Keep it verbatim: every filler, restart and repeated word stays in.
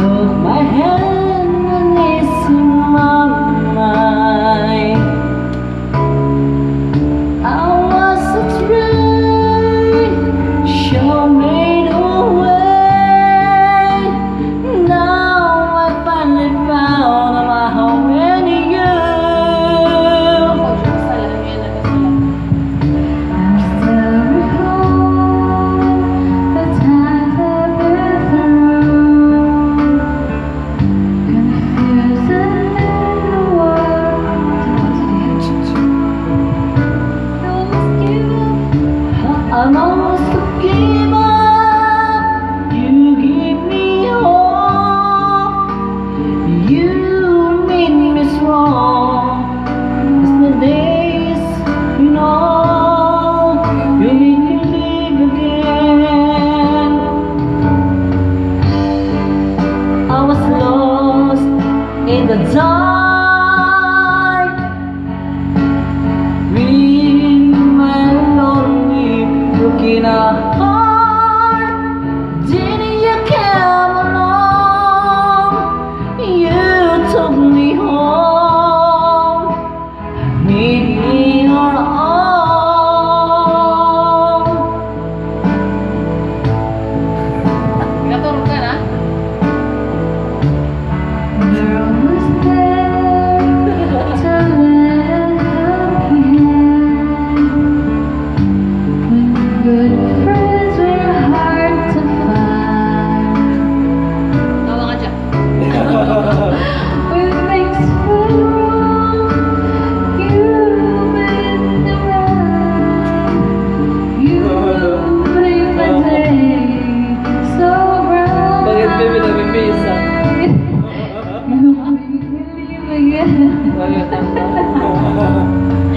took my hand and it's in my mind. I was a tree, show me the way. Now I finally found my home in you. I still recall the times I've been through, confused and in the world. I almost gave up. You give me hope. You made me strong. As the days, you know, you make me live again. I was lost in the dark, reading my lonely broken heart. Didn't you come along? You took me home, made me your own. You're always there to lend a hand. When good friends were hard to find. When things went wrong, you've been around. You made my day so bright. Bakit baby nabibisa? You make me believe again. Bakit ang